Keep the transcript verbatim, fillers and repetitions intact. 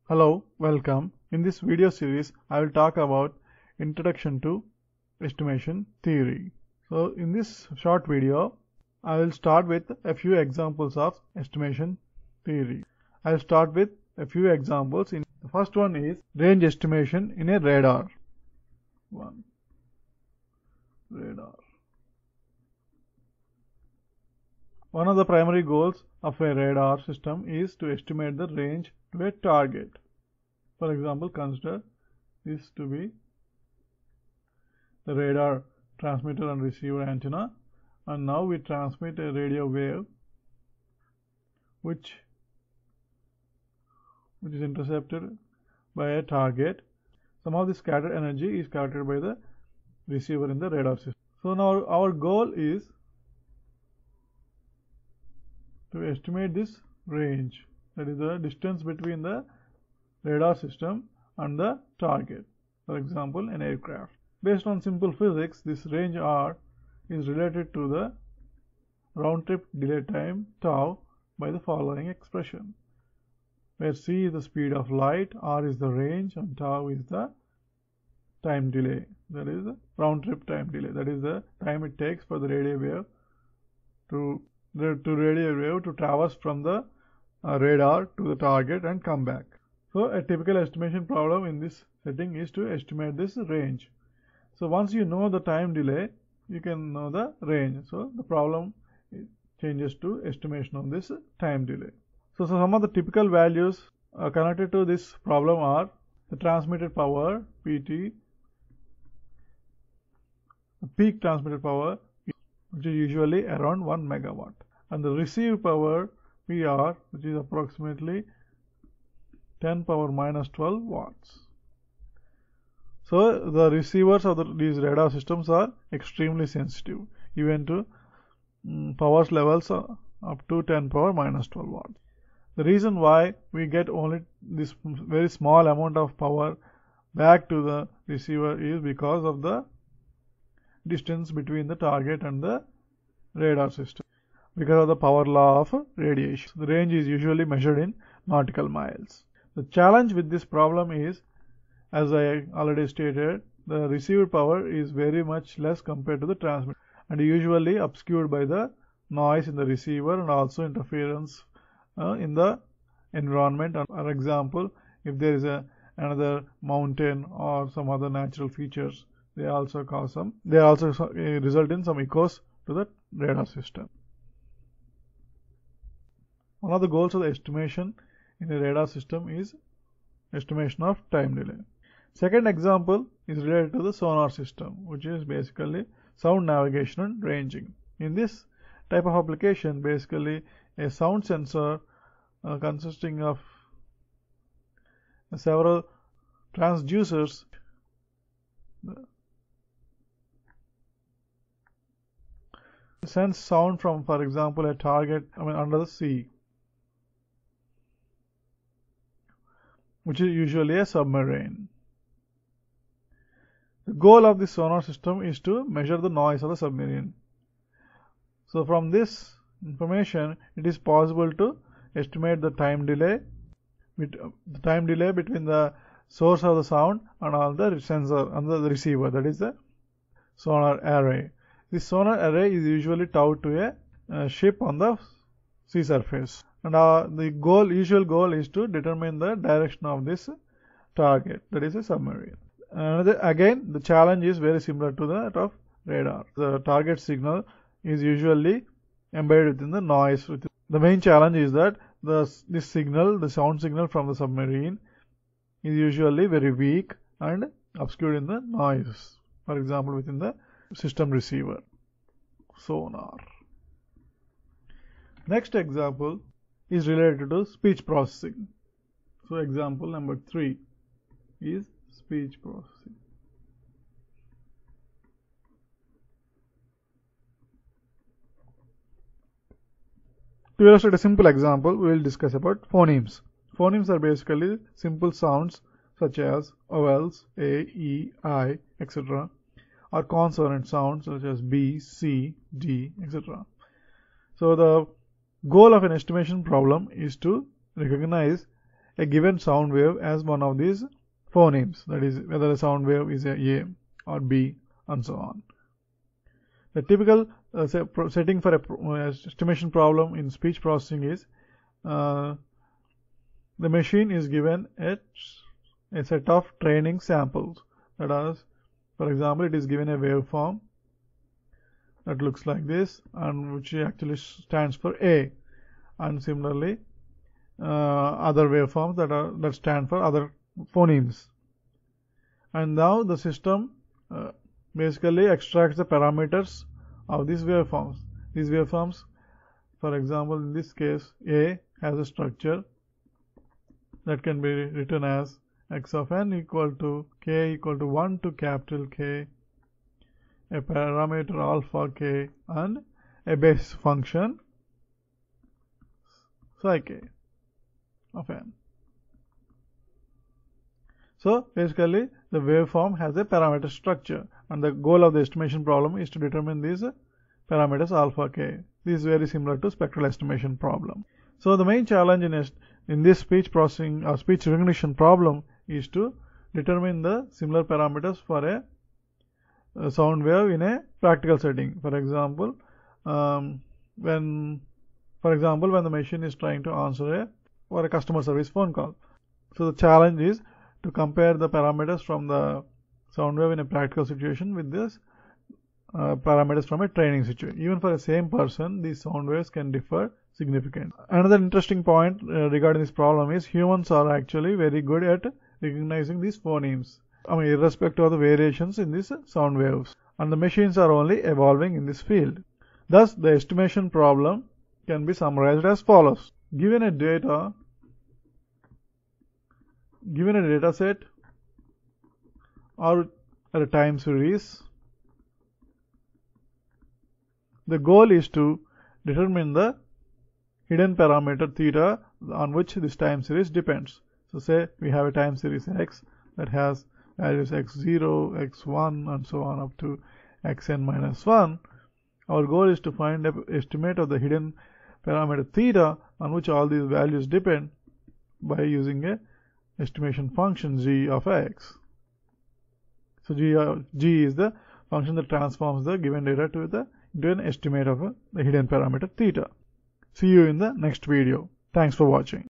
Hello, welcome. In this video series, I will talk about Introduction to Estimation Theory. So, in this short video, I will start with a few examples of estimation theory. I will start with a few examples. In the first one is range estimation in a radar. One radar. One of the primary goals of a radar system is to estimate the range to a target. For example, consider this to be the radar transmitter and receiver antenna, and now we transmit a radio wave which which is intercepted by a target. Some of the scattered energy is captured by the receiver in the radar system. So now our goal is to estimate this range, that is the distance between the radar system and the target, for example an aircraft. Based on simple physics, this range R is related to the round trip delay time tau by the following expression, where c is the speed of light, R is the range, and tau is the time delay, that is the round trip time delay, that is the time it takes for the radio wave to the to radio wave to traverse from the uh, radar to the target and come back. So a typical estimation problem in this setting is to estimate this range. So once you know the time delay, you can know the range. So the problem changes to estimation of this time delay. So, so some of the typical values uh, connected to this problem are the transmitted power P T, the peak transmitted power, which is usually around one megawatt, and the received power P R, which is approximately ten power minus twelve watts. So the receivers of the, these radar systems are extremely sensitive, even to um, power levels uh, up to ten power minus twelve watts. The reason why we get only this very small amount of power back to the receiver is because of the distance between the target and the radar system, because of the power law of radiation. The range is usually measured in nautical miles. The challenge with this problem is, as I already stated, the receiver power is very much less compared to the transmitter, and usually obscured by the noise in the receiver and also interference uh, in the environment. For example, if there is a another mountain or some other natural features, they also cause some they also result in some echoes to the radar system. One of the goals of the estimation in a radar system is estimation of time delay. Second example is related to the sonar system, which is basically sound navigation and ranging. In this type of application, basically a sound sensor uh, consisting of several transducers sends sound from, for example, a target I mean under the sea, which is usually a submarine. The goal of the sonar system is to measure the noise of the submarine. So from this information, it is possible to estimate the time delay, the time delay between the source of the sound and all the sensor and the receiver, that is the sonar array. This sonar array is usually towed to a, a ship on the sea surface, and uh, the goal, usual goal, is to determine the direction of this target, that is a submarine. And again, the challenge is very similar to that of radar. The target signal is usually embedded within the noise. The main challenge is that the this signal, the sound signal from the submarine, is usually very weak and obscured in the noise. For example, within the system receiver, sonar. Next example is related to speech processing. So example number three is speech processing. To illustrate a simple example, we will discuss about phonemes. Phonemes are basically simple sounds such as vowels A, E, I, et cetera, or consonant sounds such as B, C, D, et cetera. So the goal of an estimation problem is to recognize a given sound wave as one of these phonemes, that is, whether a sound wave is a A or B, and so on. The typical uh, setting for a uh, estimation problem in speech processing is uh, the machine is given a, a set of training samples. That is, for example, it is given a waveform that looks like this, and which actually stands for A, and similarly uh, other waveforms that are that stand for other phonemes. And now the system uh, basically extracts the parameters of these waveforms. These waveforms, for example, in this case, A has a structure that can be written as x of n equal to k equal to one to capital K, a parameter alpha k, and a basis function psi k of n. So basically the waveform has a parameter structure, and the goal of the estimation problem is to determine these parameters alpha k. This is very similar to spectral estimation problem. So the main challenge in, in this speech processing or speech recognition problem is to determine the similar parameters for a, a sound wave in a practical setting. For example, um, when for example when the machine is trying to answer a or a customer service phone call. So the challenge is to compare the parameters from the sound wave in a practical situation with this uh, parameters from a training situation. Even for the same person, these sound waves can differ significantly. Another interesting point uh, regarding this problem is humans are actually very good at recognizing these phonemes, I mean irrespective of the variations in these sound waves, and the machines are only evolving in this field. Thus, the estimation problem can be summarized as follows. Given a data Given a data set or a time series, the goal is to determine the hidden parameter theta on which this time series depends. So say we have a time series x that has values x zero, x one, and so on up to xn minus one. Our goal is to find an estimate of the hidden parameter theta on which all these values depend by using a estimation function g of x. So g, uh, g is the function that transforms the given data to the into an estimate of a, the hidden parameter theta. See you in the next video. Thanks for watching.